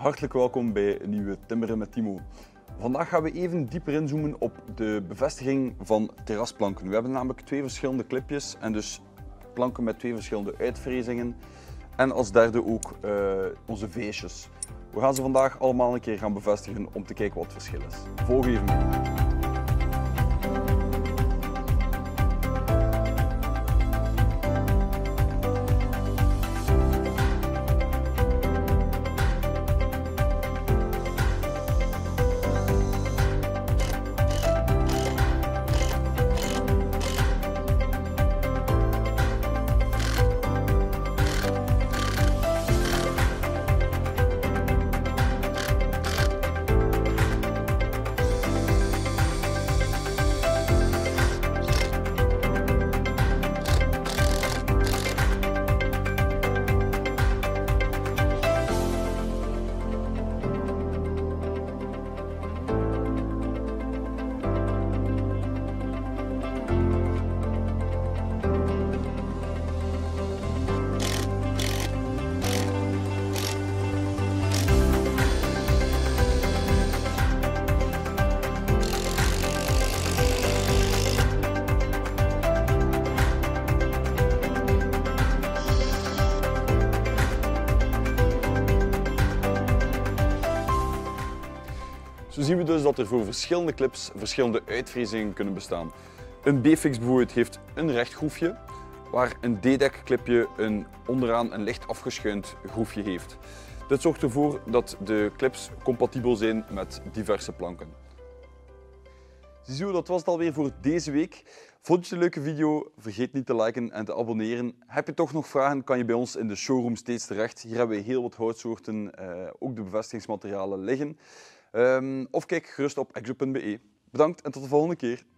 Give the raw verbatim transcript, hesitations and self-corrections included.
Hartelijk welkom bij een nieuwe Timmeren met Timo. Vandaag gaan we even dieper inzoomen op de bevestiging van terrasplanken. We hebben namelijk twee verschillende clipjes en dus planken met twee verschillende uitvrezingen. En als derde ook uh, onze veesjes. We gaan ze vandaag allemaal een keer gaan bevestigen om te kijken wat het verschil is. Volg even mee. Zo zien we dus dat er voor verschillende clips verschillende uitvrezingen kunnen bestaan. Een B-fix bijvoorbeeld heeft een recht groefje, waar een D-deck clipje een onderaan een licht afgeschuind groefje heeft. Dit zorgt ervoor dat de clips compatibel zijn met diverse planken. Ziezo, dat was het alweer voor deze week. Vond je het een leuke video? Vergeet niet te liken en te abonneren. Heb je toch nog vragen, kan je bij ons in de showroom steeds terecht. Hier hebben we heel wat houtsoorten, uh, ook de bevestigingsmaterialen liggen. Um, of kijk gerust op exo punt be. Bedankt en tot de volgende keer.